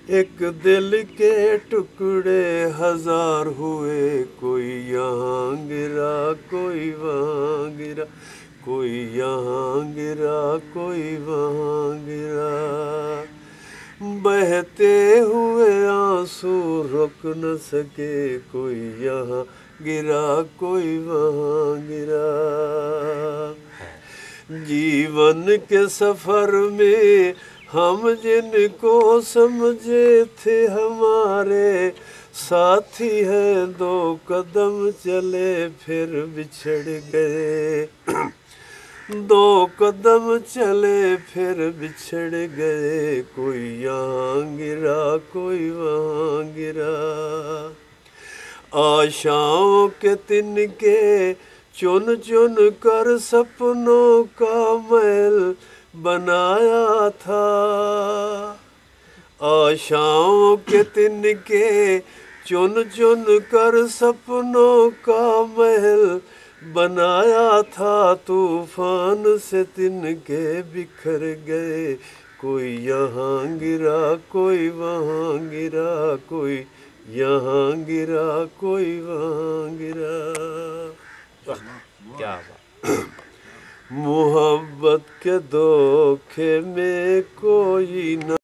ایک دل کے ٹکڑے ہزار ہوئے، کوئی یہاں گرا کوئی وہاں گرا، کوئی یہاں گرا کوئی وہاں گرا، بہتے ہوئے آنسو رک نہ سکے، کوئی یہاں گرا کوئی وہاں گرا، جیون کے سفر میں ہم جن کو سمجھے تھے ہمارے ساتھی ہیں، دو قدم چلے پھر بچھڑ گئے، دو قدم چلے پھر بچھڑ گئے، کوئی یہاں گرا کوئی وہاں گرا، آشاؤں کے تنکے چن چن کر سپنوں کا محل بنایا تھا، آشاؤں کے تنکے چن چن کر سپنوں کا محل بنایا تھا، طوفان سے تنکے بکھر گئے، کوئی یہاں گرا کوئی وہاں گرا، کوئی یہاں گرا کوئی وہاں گرا۔ کیا بات! محبت کے دھوکے میں کوئی نہ